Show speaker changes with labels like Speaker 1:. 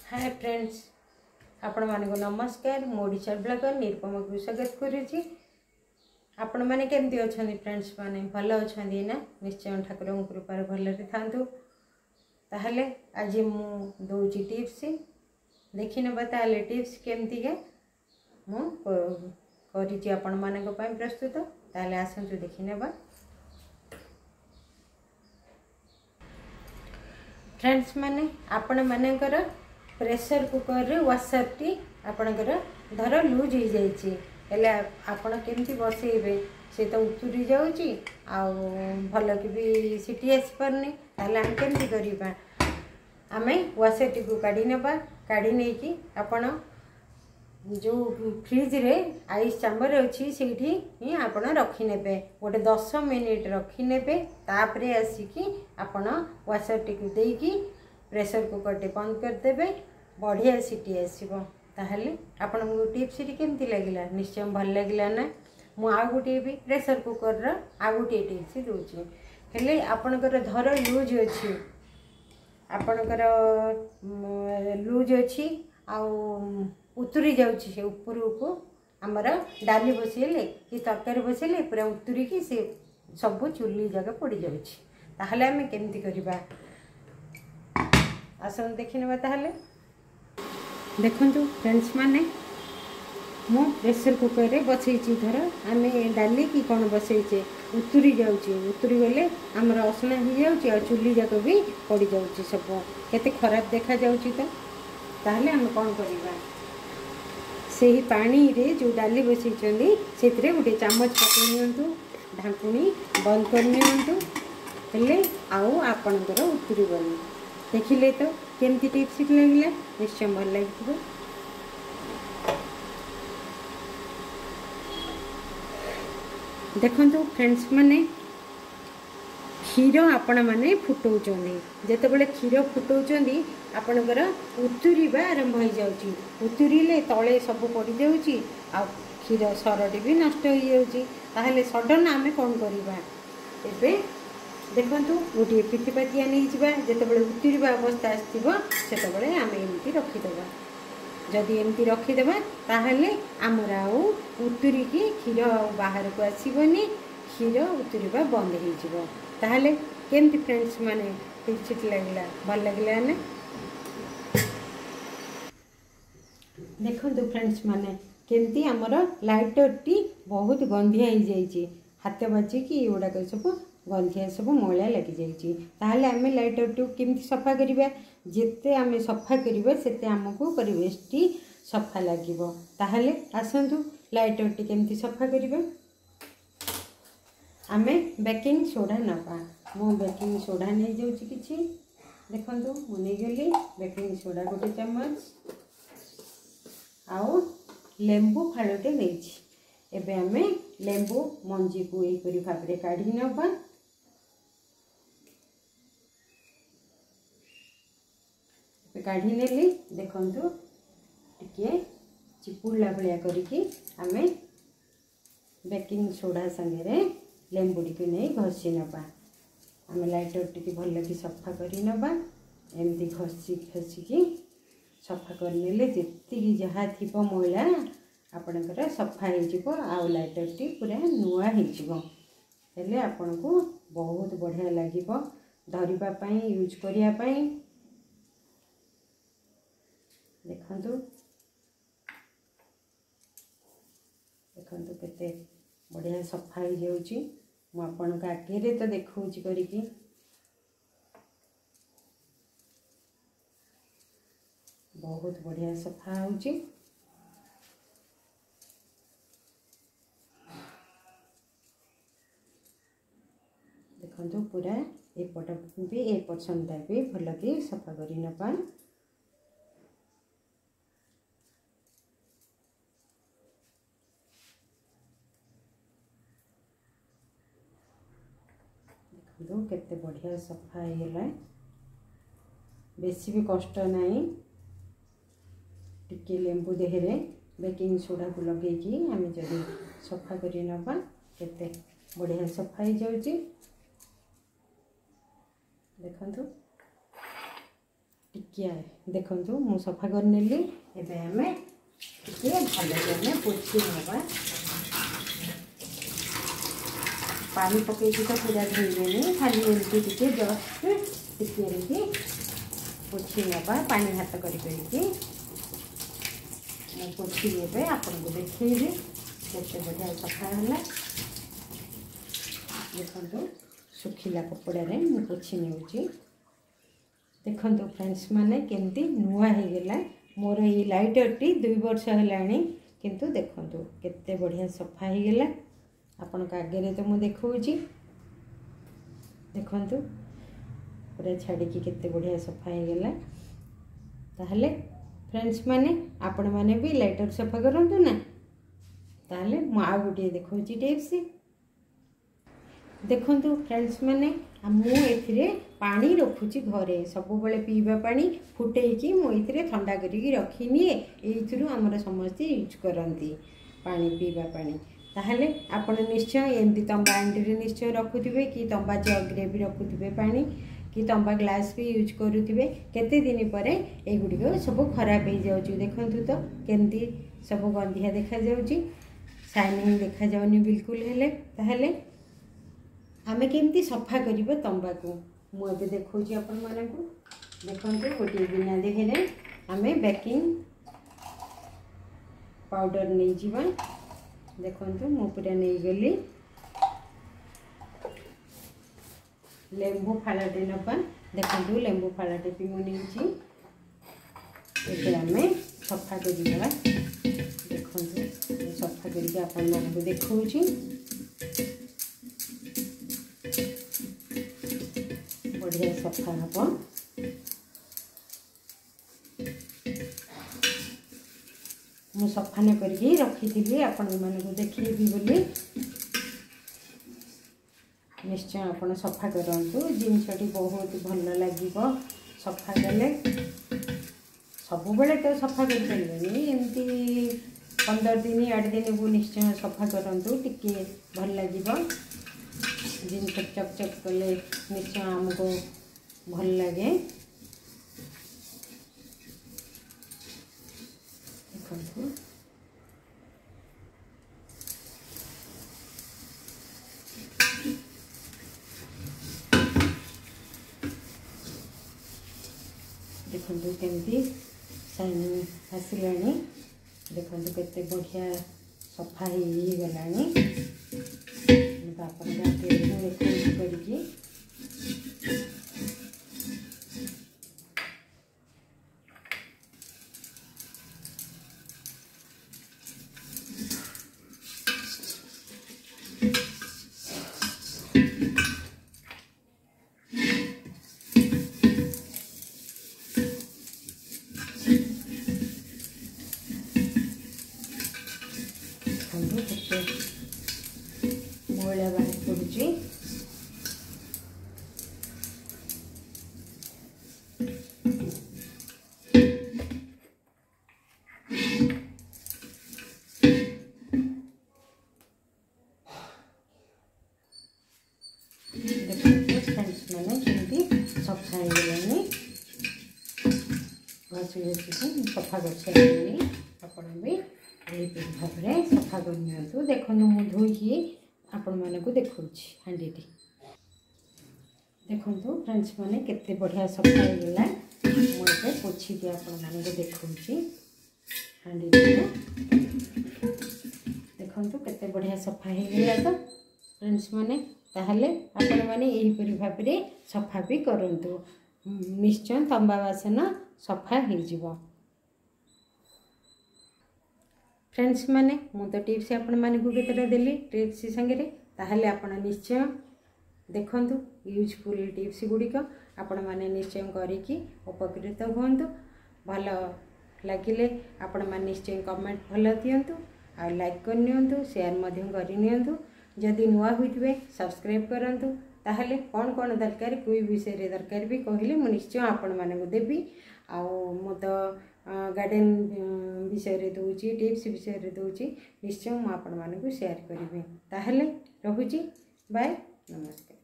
Speaker 1: Hi friends, आपण मानक नमस्कार। मोडिशा ब्लॉगर निरुपमा को स्वागत करुच्ची। आपण माने केमती अछंदी फ्रेंड्स माने भल अछंदी ना? निश्चय ठाकुर कृपार भलरे थांतु। ताहले आज मु दोची टिप्स देखि नबा। ताहले टिप्स केमती के मु करिची आपण मानक पय प्रस्तुत। ताहले आसंतु देखि नबा। फ्रेंड्स माने आपण मानकर प्रेशर कुकर रे वाशर टी आपणकर धर लूज हो जाइए हेले आपण केमती बसइबे से तो उतुरी जाउची आ भल कि भी सीटी आसी पारनी। ताले हम केमती करिबा, आमे वाशर टी को काढी नबा। काढी नै कि आपण जो फ्रिज रे आइस चैम्बर अछि सेठी ही आपण रखि नेबे। गोटे 10 मिनिट रखि नेबे। तापरे आसिकी आपण वाशर टी को देई कि प्रेशर कुकर टे बंद कर देबे। बढ़िया सीटी आसो। ताहले आपण को टिप्स केमती लगिला? निश्चय भल लगिला ना? मु आ गोटे भी प्रेशर कुकर रा आ गोटे टिप्स दूची। हेले आपणकर धर लूज अछि, आपणकर लूज अछि आ उतुरी जाउछि से ऊपर को हमर डाली बसेले कि तरकारी बसेले पूरा उतुरी कि से सब चुल्ली जगह पड़ जाउछि। ताहले हमें केमती करिबा आसन देखिनबा। ताहले देखंतु फ्रेंड्स माने मु प्रेशर कुकर रे बसैछि। धर आमे डाली कि कोन बसैछे उतुरी जाउछि, उतुरी गले हमर असना हो जाउछि आ चुल्ली जगह भी पड़ जाउछि। सब केते खराब देखा जाउछि। तो ताहले हम कोन करिबा, सेही पानी रे जो डाली बसैछंदी सेतरे गोटे चम्मच पकै नियंतु, ढाकुणी बंद कर नियंतु। हेले आउ आपणकर उतुरी बनी देखिले तो केमती टिप्स लगिला? निश्चय भल लगिथिबो। देखंतु फ्रेंड्स माने क्षीर आपण माने फुटौचंदी। जेतेबेले क्षीर फुटौचंदी आपणकर उतुरीबा आरंभ हो जाउची। उतुरीले तळे सब पड़ी जाउची आ क्षीर सरटी भी नष्ट हो जाउची। ताहले सडन आमे कोन करिबा? एबे देखंतु गोटे पिठीपातिया नहीं जिबा। जेतेबेले उतुरीबा अवस्था आस्थिबो सेतेबेले आमे एमती रखिदेबा। जदि एमती रखिदेबा ताहले आमर आउ उतुरी की क्षीर बाहर को आसीबनी, क्षीर उतुरीबा बंद हो जिवो। ताहले केमती फ्रेंड्स माने टिप्स लगिला? भल लगिला ना? देखंतु फ्रेंड्स माने केमती आमर लाइटर टी बहुत गंधिया हो जाइए। हाथ बाजी कि एगुड़ाक सब गंधिया सब मैला लगी जाइए। ताहले आमे लाइटर टी केमती सफा करिबा? जेते आमे सफा करिबा सेते हमको परिवेश टी सफा लागिबो। ताहले आसंतु लाइटर टी केमती सफा करिबा। आमे बेकिंग सोडा नबा। मो बेकिंग सोडा नहीं जाउची किछि। देखंतु मु नै गेली बेकिंग सोडा गोटे चम्मच आउ लेंबू फाड़टे नहीं। एबे आमे लेंबू मंजी को एपरी भाबरे काढी नबा। काढ़ी नेली देखंतु टिके चिपुड़ला भलिया करिकी आमे बेकिंग सोडा संगे लेंबू टिके नहीं घसी नबा। आमे लाइटर टिके भल लगी सफा करी नबा। एमती घसी घसी की सफा कर नेले जेतिकी जहा थिबो मैला आपणकर सफा हो जिवो आ लाइटर टी पूरा नुआ हो जिवो। हेले आपन को बहुत बढ़िया लागिबो धरिबा पई यूज करिया पई। देखंतु देखंतु केते बढ़िया सफा हो जाउची। मु आपन का आगे तो देखौची करिकी। बहुत बढ़िया सफा होची। देखंतु पूरा ए पट भी ए पर्सनटा भी भल कि सफा करी नपा। देखो केते बढ़िया सफा होगा। बेसी भी कष्ट नहीं। टिके लेंबू देहरे बेकिंग सोडा को लगे कि आमे जदि सफा करी नबा केते बढ़िया सफा हो जाउची। देखंतु टिकिया देखंतु मु सफा कर नेली एबे हमें टिके भले में पोछि नबा पानी पकई तो पूरा धोइबेनी खाली एमती टिके जस्ट टिके रे पोछि नबा पानी हाथ करी करी मैं पोछि देबे आपन को देखैबे केते बढ़िया सफा होला देखंतु सुखिला कपड़ा रे मु पोछि नेउची देखंतु फ्रेंड्स माने केमती नुआ हे गेला मोर ई लाइटर टी 2 वर्ष हलानी किंतु देखंतु केते बढ़िया सफा हे गेला आपन का आगे रे तो मु देखौची देखंतु पूरा छाड़ी की केते बढ़िया सफा हे गेला ताहले फ्रेंड्स माने आपन माने भी लाइटर सफा करंतु ना ताहले मु आ गुटी देखौची टिप्स देखंतु फ्रेंड्स माने मु एथिरे पानी रखुची घरे सब बेले पीवा पानी फुटेकी मु एथिरे ठंडा करिकी रखिनी एइथुरु हमर समस्त यूज करंती पानी पीवा पानी ताहले आपण निश्चय एमती तंबा आंटी रे निश्चय रखुथिबे कि तंबा जग रे भी रखुथिबे पानी कि तंबा ग्लास भी यूज करूथिबे केते दिन परे ए गुडी को सब खराब हे जाउची देखंतु तो केमती सब गंधिया देखा जाउची शाइनिंग देखा जाउनी बिल्कुल हेले ताहले आमे केमती सफा करिबे तंबा को मु एबे देखौची आपन माने को देखंतु गोटी बिना देखले आमे बेकिंग पाउडर नै जीवा देखंतु मु पूरा नै गेली लेंबू फालाटे नपा देखंतु लेंबू फालाटे पि मु नेची एबे आमे सफा करिबा देखंतु सफा करिके आपन माने को देखौची बढ़िया सफा हम मु सफा न करके रखी थी आपण मन को देखी बोली निश्चय आपण सफा करंतु जिनसटी बहुत भल लगे सफा कले सब बेले तो सफा कर परिबेनी एमती 15 दिन 8 दिन को निश्चय सफा करंतु टिके भल लगे जिन चक चक कले निश्चय हमको भल लगे देखंतु देखंतु केमती शाइनिंग आसिलानी देखंतु केते बढ़िया सफा ही गलानी आपन गाते देखो करके मोला बाहर पड़ुची फ्रेंड्स मैंने केमती सफा हो घसी घसी सफा कर सारे आपण भी भाव में सफा कर देखो मु धोई आपण मन को देखौछि हांडीटी देखंतु फ्रेंड्स माने केते बढ़िया सफा हो गेला मोटे पोछि के आपण मन को देखौछि हांडीटी देखंतु केते बढ़िया सफा हो गेला तो फ्रेंड्स माने ताहले आपण माने एही परि भाव रे सफा भी करंतु निश्चय तंबा बासन सफा हो जिवो फ्रेंड्स माने मु तो टिप्स आपण माने को केतेटा देली टिप्स संगे ताहले आपण निश्चय देखंतु यूजफुल टिप्स गुडी को आपण माने निश्चय करिकी उपकृत होंतु भल लागिले आपण माने निश्चय कमेंट भल दियंतु आ लाइक कर नियंतु शेयर मध्य कर नियंतु जदि नुआ होइतबे सब्सक्राइब करंतु ताहले कोन कोन दरकार कोई विषय रे दरकार भी कहले मु निश्चय आपण माने को देबी आ मु तो गार्डन विषय रे दूची टिप्स विषय रे दूची निश्चय मु आपण माने को शेयर करिबे ताहले रहूची बाय नमस्कार।